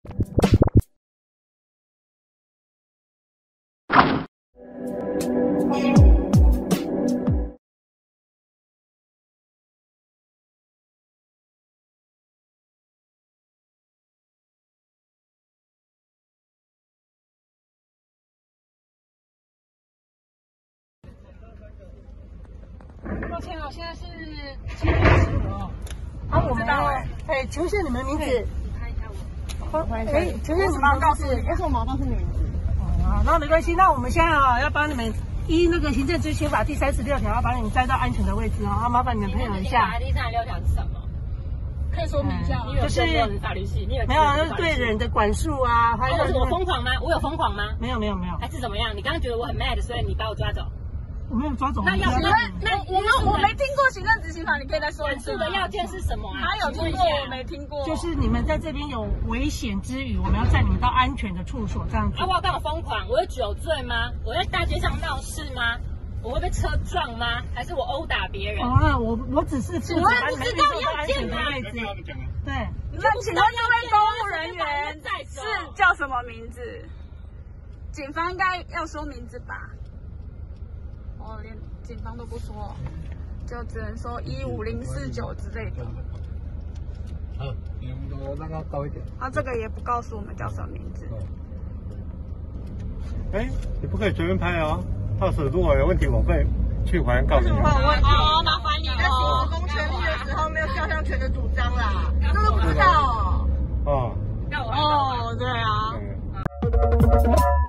抱歉哦，现在是7月15哦。啊，我们哎，请问一下你们名字？看一下我。哎，请问你们告诉你，为什么我告诉你名字？哦，那没关系，那我们现在啊要帮你们依那个行政执行法第36条，要把你们带到安全的位置哦。麻烦你们配合一下。 第36条是什么？可以说明一下吗？就是法律系，你有没有？ 就是对人的管束啊，还有我疯狂吗？我有疯狂吗？ 没有。 还是怎么样？你刚刚觉得我很 mad， 所以你把我抓走？ 我没有抓走。 那要我没听过行政执行法，你可以再说一次。 管束的要件是什么啊？ 他有听过，我没听过。 就是你们在这边有危险之余，我们要载你们到安全的处所，这样子。 啊，我要干嘛疯狂？我有酒醉吗？我在大街上闹事吗？我会被车撞吗？还是我殴打别人？ 那我只是负责把你们运送到安全的位置。对。 那请问这位公务人员是叫什么名字？警方应该要说名字吧？哦，连警方都不说，就只能说15049之类的。 让它高一点。 他这个也不告诉我们叫什么名字。 哎，你不可以随便拍哦。到时候如果有问题，我会去还告诉你。 哦，麻烦你在行使公权力的时候没有肖像权的主张啦，这都不知道哦。 哦。 哦，对啊。